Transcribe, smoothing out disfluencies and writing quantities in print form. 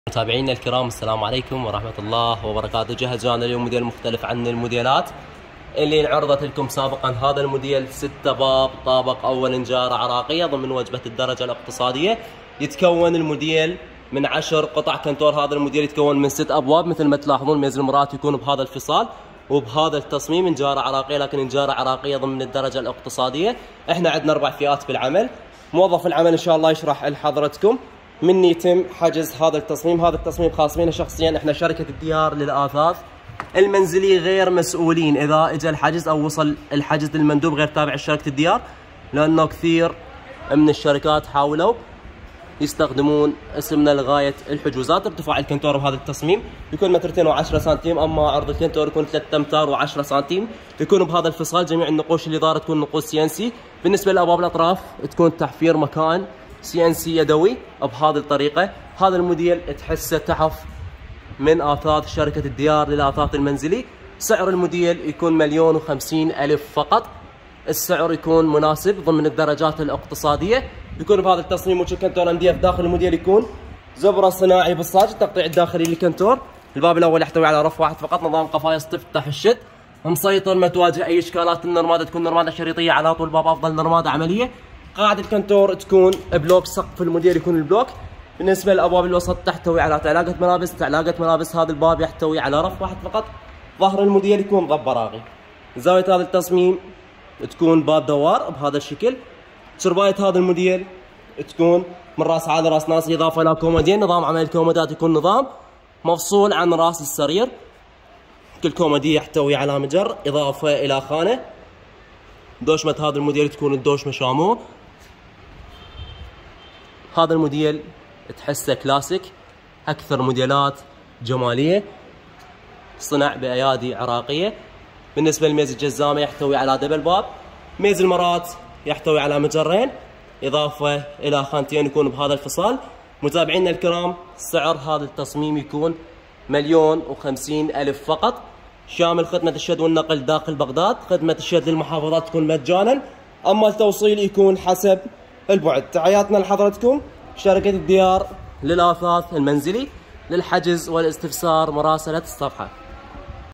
متابعينا الكرام، السلام عليكم ورحمة الله وبركاته. جهزنا اليوم موديل مختلف عن الموديلات اللي انعرضت لكم سابقا. هذا الموديل 6 باب، طابق أول، نجارة عراقية ضمن وجبة الدرجة الاقتصادية. يتكون الموديل من 10 قطع كنتور. هذا الموديل يتكون من 6 أبواب مثل ما تلاحظون. ميز المرآة يكون بهذا الفصال وبهذا التصميم، نجارة عراقية، لكن نجارة عراقية ضمن الدرجة الاقتصادية. احنا عندنا 4 فئات في العمل. موظف العمل ان شاء الله يشرح لحضرتكم من يتم حجز هذا التصميم. هذا التصميم خاص بينا شخصيا، احنا شركة الديار للآثاث المنزلية، غير مسؤولين اذا اجى الحجز او وصل الحجز للمندوب غير تابع لشركة الديار، لانه كثير من الشركات حاولوا يستخدمون اسمنا لغاية الحجوزات. ارتفاع الكنتور بهذا التصميم يكون 210 سنتيم، اما عرض الكنتور يكون 3 امتار و10 سنتيم. يكون بهذا الفصال. جميع النقوش اللي دارت تكون نقوش CNC. بالنسبة للابواب الاطراف تكون تحفير مكان CNC يدوي بهذه الطريقة. هذا الموديل تحسه تحف من آثاث شركة الديار للآثاث المنزلي. سعر الموديل يكون 1,050,000 فقط. السعر يكون مناسب ضمن الدرجات الاقتصادية. يكون بهذا التصميم وجه كنتور MDF. داخل الموديل يكون زبرة صناعي بالصاج. التقطيع الداخلي للكنتور. الباب الأول يحتوي على رف واحد فقط، نظام قفايص تفتح الشد، مسيطر، ما تواجه أي إشكالات. النرمادة تكون نرمادة شريطية على طول الباب، أفضل نرمادة عملية. قاعدة الكنتور تكون بلوك. سقف الموديل يكون البلوك. بالنسبة للأبواب الوسط تحتوي على تعلاقة ملابس. تعلاقة ملابس هذا الباب يحتوي على رف واحد فقط. ظهر الموديل يكون ضب براغي. زاوية هذا التصميم تكون باب دوار بهذا الشكل. شرباية هذا الموديل تكون من راس عالي راس ناس، إضافة إلى كومودين. نظام عمل الكومودات يكون نظام مفصول عن راس السرير. كل كومودي يحتوي على مجر، إضافة إلى خانة. دوشمة هذا الموديل تكون الدوشمة شامو. هذا الموديل تحسه كلاسيك، أكثر موديلات جمالية، صنع بأيادي عراقية. بالنسبة لميز الجزامة يحتوي على دبل باب. ميز المرات يحتوي على مجرين، إضافة إلى خانتين يكون بهذا الفصال. متابعينا الكرام، سعر هذا التصميم يكون 1,050,000 فقط، شامل خدمة الشد والنقل داخل بغداد. خدمة الشد للمحافظات تكون مجانا، أما التوصيل يكون حسب البعد. تحياتنا لحضرتكم. شركة الديار للآثاث المنزلي. للحجز والاستفسار مراسلة الصفحة.